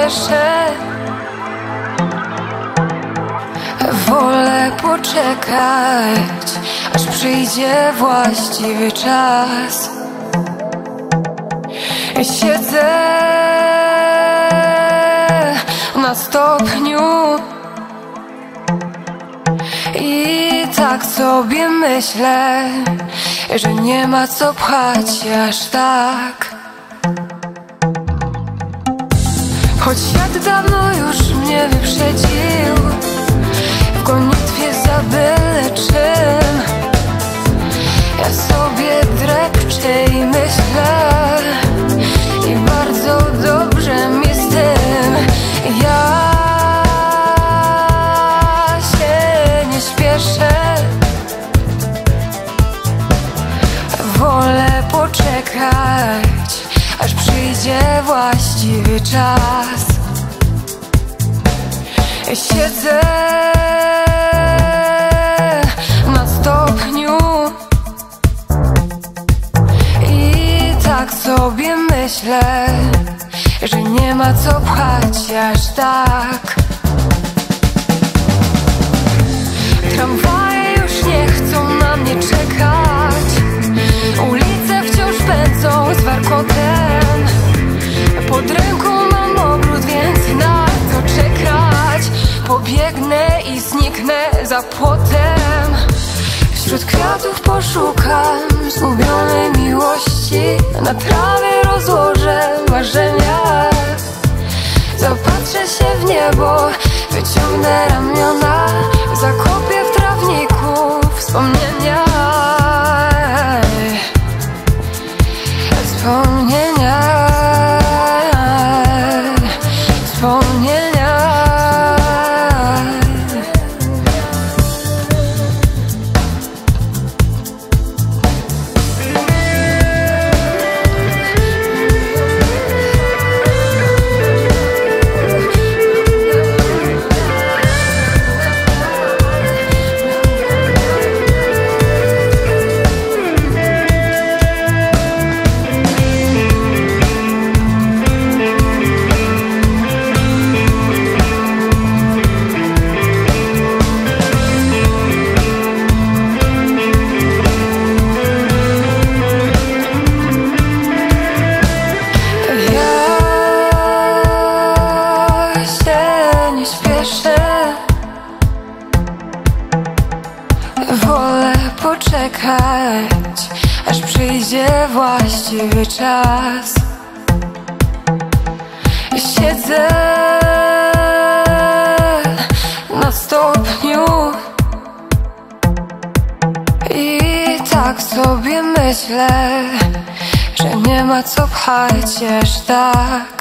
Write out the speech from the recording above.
spieszę. Wolę poczekać, aż przyjdzie właściwy czas. Siedzę na stopniu i tak sobie myślę, że nie ma co pchać się aż tak. Choć świat dawno już mnie wyprzedził w gonitwie za byle czym, ja sobie drepczę i myślę, i bardzo dobrze mi z tym. Ja się nie śpieszę, wolę poczekać, aż przyjdzie właściwy czas. Siedzę na stopniu i tak sobie myślę, że nie ma co pchać się aż tak. Tramwaje już nie chcą na mnie czekać, ulice wciąż pędzą z warkotem. Pod ręką mam ogród, więc na co czekać? Pobiegnę i zniknę za płotem. Wśród kwiatów poszukam zgubionej miłości, na trawie rozłożę marzenia. Zapatrzę się w niebo, wyciągnę ramiona, zakopię w trawniku wspomnienia. Wspomnienia, wspomnienia. Wolę poczekać, aż przyjdzie właściwy czas. Siedzę na stopniu i tak sobie myślę, że nie ma co pchać się aż tak.